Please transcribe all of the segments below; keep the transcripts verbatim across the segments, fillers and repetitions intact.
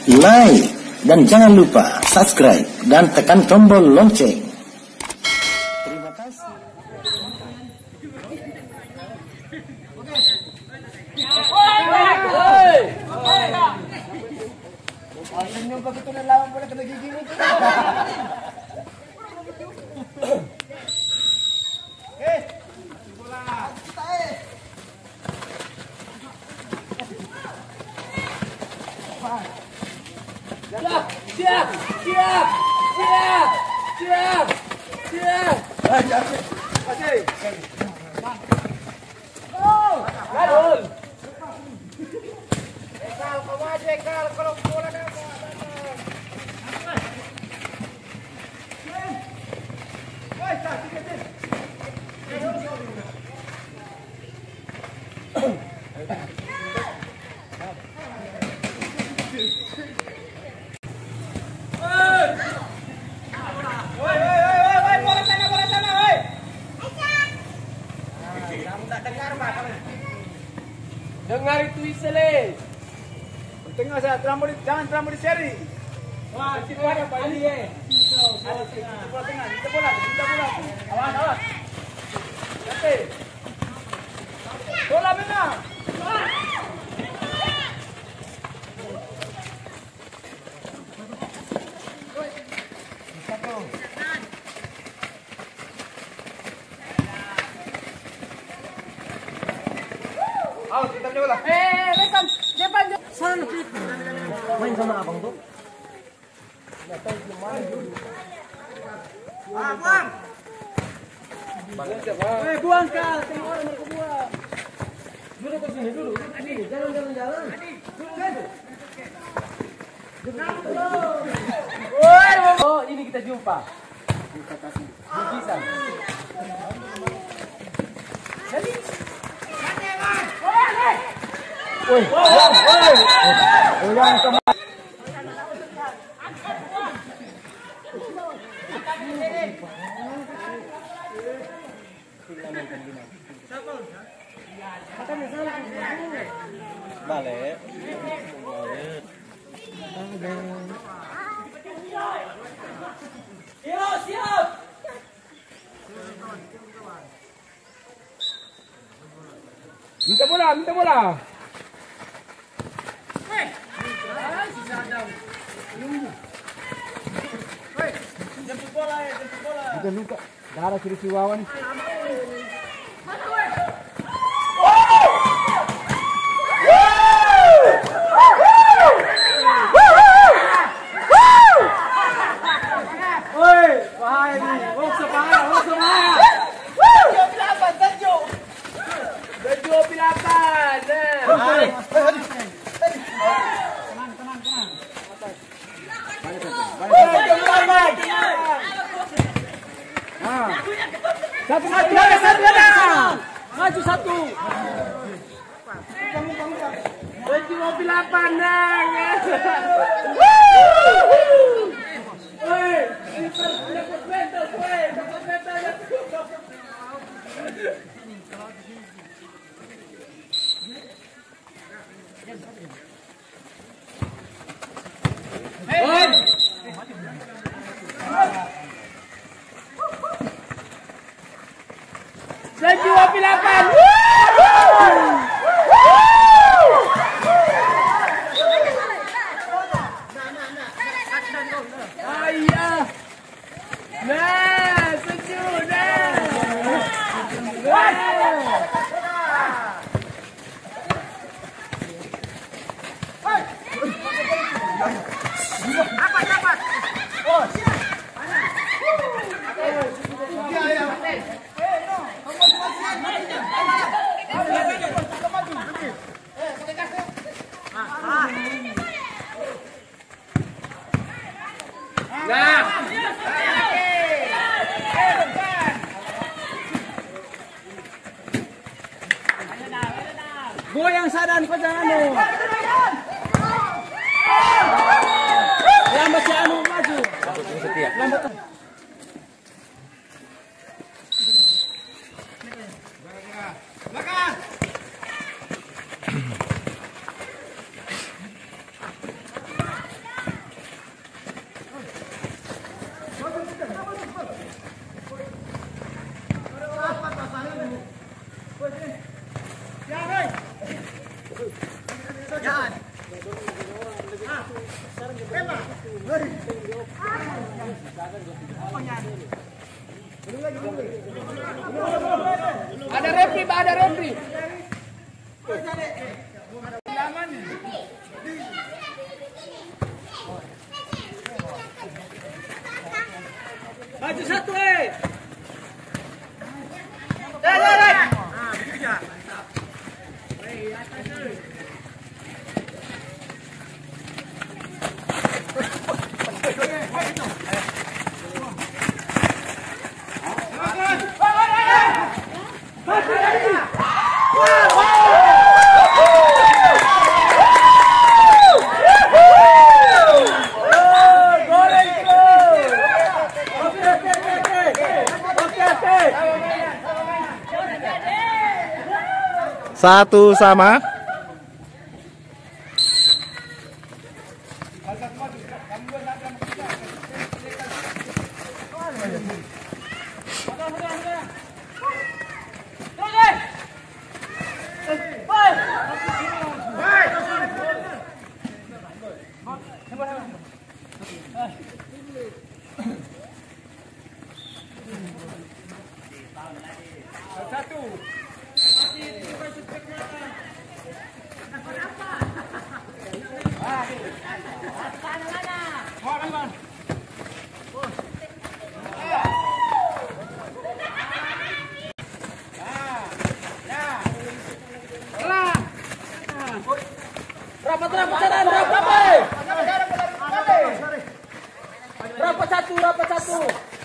like, dan jangan lupa subscribe dan tekan tombol lonceng. Terima kasih. Senyum begitu dan lawan boleh kena gigi ni. Eh, bola. Siap, siap, siap, siap, siap, siap. Ayo, ayo. Oh, Karul. Ekal, kau aja Ekal, kalau bola dah. Dengar itu Isle. Tengah saya terlalu jangan terlalu diseri. Wah, situ ada Pak Ali eh. Kita bola tengah, kita bola, kita bola. Awas, awas. Oke. Bola benar. Awas, kita bola. Eh, depan, depan. Sana situ. Main sama abang tuh. Ah, buang. Eh, buang Kal, semua orang mereka buang. Dulu ke sini dulu. Sini, jangan jalan jalan. Woi, oh, ini kita jumpa. Kita kasih lukisan. Jadi Woi, woi, woi. Ulang sama. Balik. Siap, siap. Minta bola, minta bola. Hei, sisa ada. Hei, jemput bola ya, jemput bola. Kita luka, darah kiri Wawan. Satu satu satu maju satu. Baju mobil apa nang? Woi, dapat mental, woi, dapat mental ya. Hei. Lagi mobil apa? Ayah. Nah, sejuk dah. Apa dapat? Oh, ya ya. Nah, goyang sadan kau jangan anu. Lambat si anu maju. Lambat. Belakang. Ada refri, Pak, ada refri. Aman. Maju satu, eh. Dah, dah, dah. Ah, begitu ya. Hei, atas tu. Satu sama. Satu. Rapat, rapat, rapat, rapat, rapat satu, rapat satu.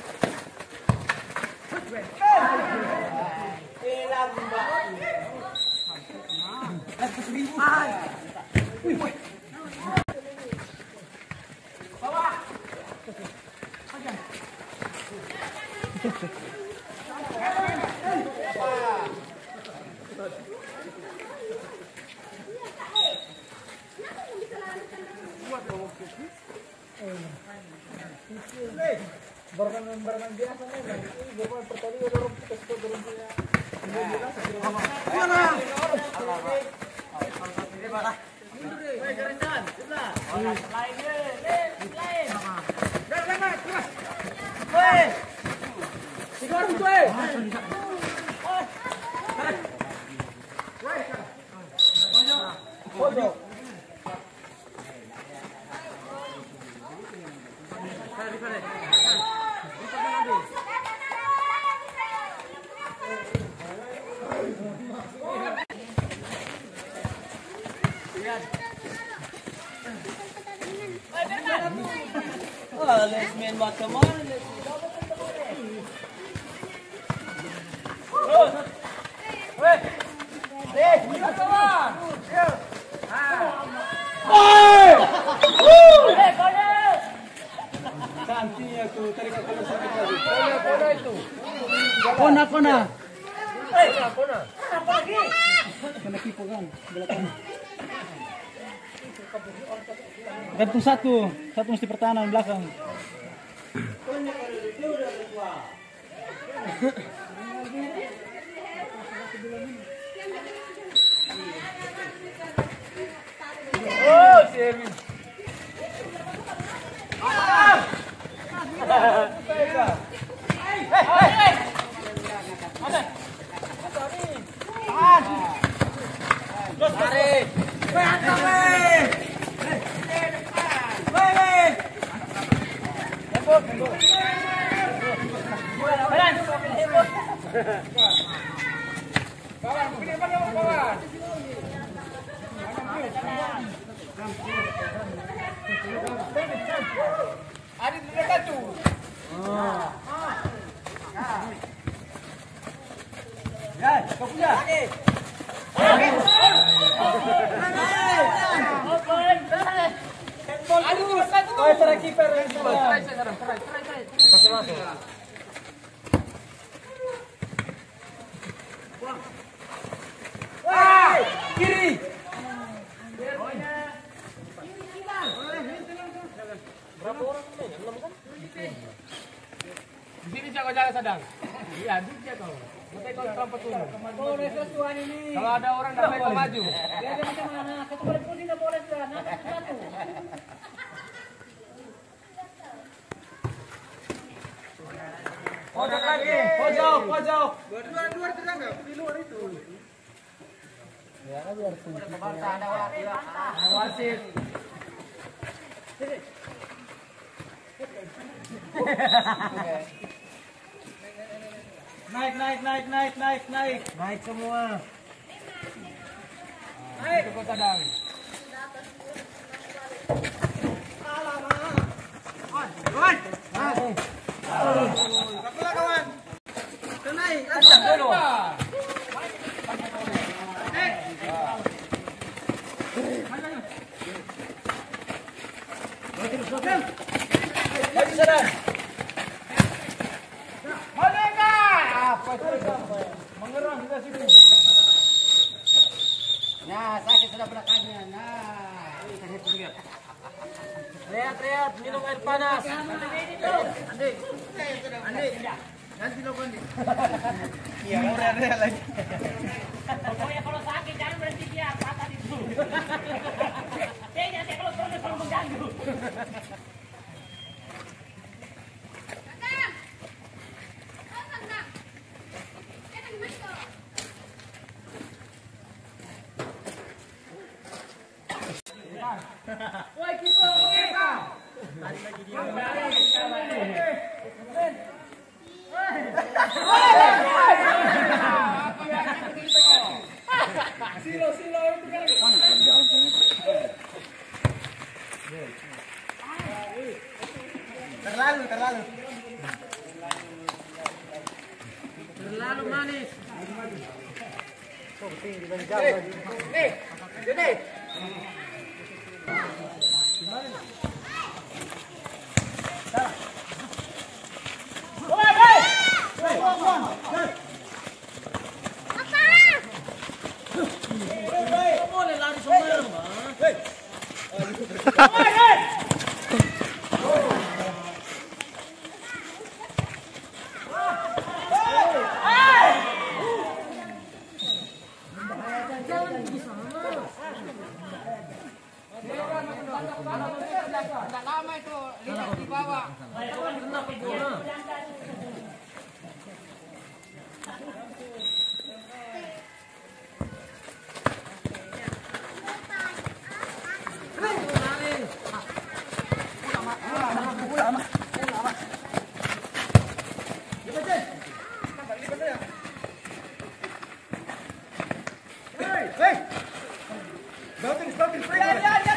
Barangan-barangan biasa nih, ini gue mau pertadi udah orang kita suka berhentinya. Ini bilang segera mana? Ini mana? Woi, jalan-jalan, sebelah. Lain deh, lain. Dah, dah, dah, terus. Woi. Tiga orang tuh, eh. Woi. Pojok. Pojok. Di mana? Oh, let's main bottom on. Terus. Weh. Deh, bottom on. Oi! Eh, kona. Cantik aku tadi kau kena sakit tadi. Kona, kona itu. Kona, kona. Eh, kona. Apa lagi? Kena kipu kan, belakang. Gantung satu, satu mesti pertahanan belakang. Oh, Seri. Kawan, begini mana kawan? Ada di dekat tu. Ya, kau punya. Ada di dekat tu. Oh, terakhir kiper. Terakhir sekarang, terakhir, terakhir. Masih masuk. Wah, kiri. Berapa orang ini? enam kan? Di sini jago jaga sedang. Iya, di sini kau. Nanti kau terampet dulu. Oh, reses tuan ini. Kalau ada orang dapat kau maju. Dia ada macam mana? Satu balik pun pojok. Dua dua tidak enggak di luar itu. Ya, biar ada wasit. Naik, naik, naik, naik, naik, naik. Naik semua. Naik ke kota Dang. Alamak. Kawan. Kawan. Kawan. Kawan. Naik, atas dulu. Eh. Terus, terus. Lagi sana. Apa itu? Mengerang kita sini. Nah, sakit sudah belakangnya. Nah, sakit juga. Lihat, lihat, minum air panas. Andi, Andi, ganti lo Andi. Iya, murah deh lagi. Pokoknya kalau sakit jangan berhenti dia, patah itu. Dia jangan kalau terus terus mengganggu. Woi kiper, mereka. Tadi lagi dia. Silo silo itu kan. Terlalu terlalu. Terlalu manis. Nih, sini. Boleh lari sembarang, Bang. Tidak lama itu, lihat di bawah. Kenapa bola? Hei, hei, bagus, bagus,